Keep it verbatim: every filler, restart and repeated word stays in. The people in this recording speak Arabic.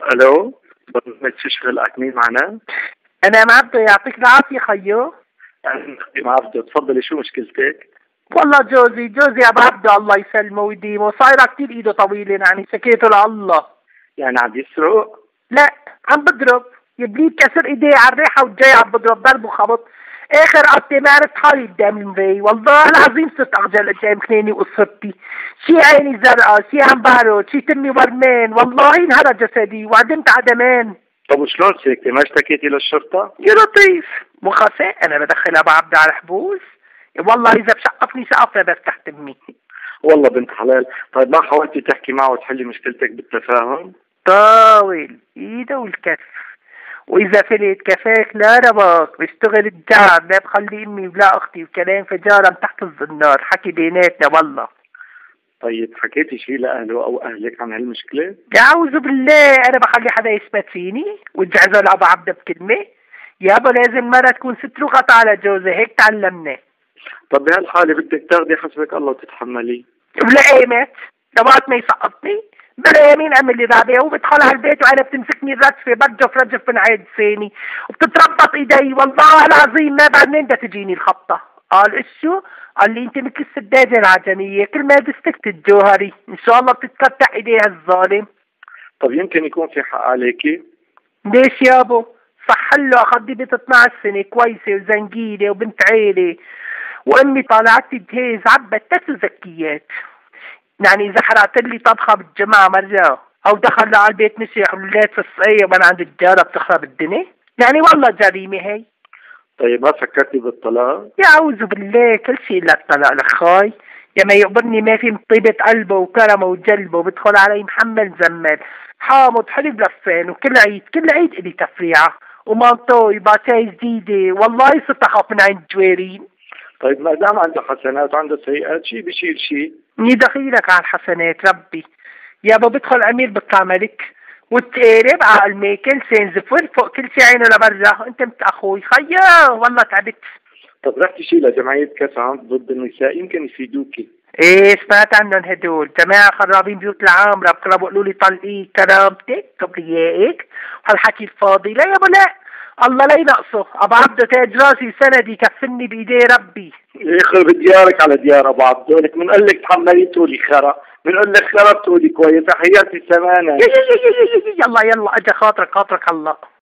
الو، برنامج تشغل مين معنا؟ انا معبده، يعطيك العافيه خيو. اهلا اختي معبده، تفضلي شو مشكلتك؟ والله جوزي جوزي ابو عبده الله يسلمه ويديمه صايره كثير ايده طويله، يعني سكيته لله. يعني عم يسرق؟ لا، عم بضرب يبليد كسر ايديه على الريحه والجاي عم بضرب ضربه خبط. اخر قطي ما عرفت حالي قدام المي، والله العظيم صرت اخجل قدام خليني وقصتي. شي عيني زرقاء، شي عم بارد، شي تمي ورمان، والله انهرى جسدي وعدمت عدمان. طب وشلون سكتي؟ ما اشتكيتي للشرطه؟ يا لطيف مو خفي، انا بدخل ابو عبده على الحبوس. والله اذا بشقفني سقف بس تحت امي. والله بنت حلال. طيب ما حاولتي تحكي معه وتحلي مشكلتك بالتفاهم؟ طاول ايده والكف، واذا فلت كفاك لا رباك بشتغل الجار، لا بخلي امي ولا اختي وكلام فجارة تحت الزنار، حكي بيناتنا والله. طيب حكيتي شيء لاهله او اهلك عن هالمشكله؟ اعوذ بالله، انا بخلي حدا يثبت فيني وتجعزل ابو عبده بكلمه؟ يابا لازم مرة تكون ست لغط على جوزها، هيك تعلمنا. طب بهالحاله بدك تاخذي حسبك الله وتتحملي. ولا ايمت تبعت ما يسقطني بلا يمين اعمل لي رابع، وبدخل على البيت وانا بتمسكني الرجفه، برجف رجف من عيد ثاني وبتتربط ايدي، والله العظيم ما بعد من بدها تجيني الخبطه. قال ايش شو؟ قال لي انت مثل السداده العجميه، كل ما دستك تتجوهري، ان شاء الله بتتقطع ايديها الظالم. طب يمكن يكون في حق عليكي. ليش يابو؟ صح له اخذي بنت اثنعش سنه كويسه وزنجيله وبنت عيله، وامي طالعت تهيز عبت تسو زكيات. يعني اذا حرقت لي طبخه بالجماعه مره، او دخل على البيت مسيح ولاد في الصقيه وانا عند الجاره بتخرب الدنيا، يعني والله جريمه هي. طيب ما فكرتي بالطلاق؟ يعوذ بالله، كل شيء الا الطلاق لخاي. يا ما يقبرني ما في من طيبة قلبه وكرمه وجلبه، بدخل علي محمل زمل حامض حليب لفان، وكل عيد كل عيد الي تفريعه ومانطوي باتاي جديده، والله صرت اخاف من عين الجوارين. طيب ما دام عنده حسنات وعنده سيئات شيء بشيل شيء. ني دخيلك على الحسنات ربي. يابا بدخل امير بيطلع ملك، والتقارب عقل ماكل سين زفر فوق كل شي عينه لبرا. انت مت اخوي خيا والله تعبت. طب رح تشيل لجمعية كسام ضد النساء يمكن يفيدوكي. ايه سمعت عنهم هدول جماعة خرابين بيوت العامرة، بقربوا يقولوا لي طلقي كرامتك كبريائك هالحكي الفاضي. لا يابا لا، الله لا ينقصه، ابو عبده تاج راسي سندي كفني بايديه ربي. يخرب ديارك على ديار ابو عبده، لك بنقول لك تحملي تقولي خرا، بنقول لك خرا بتقولي كويس. حياتي السمانه. يلا يلا اجا خاطرك خاطرك الله.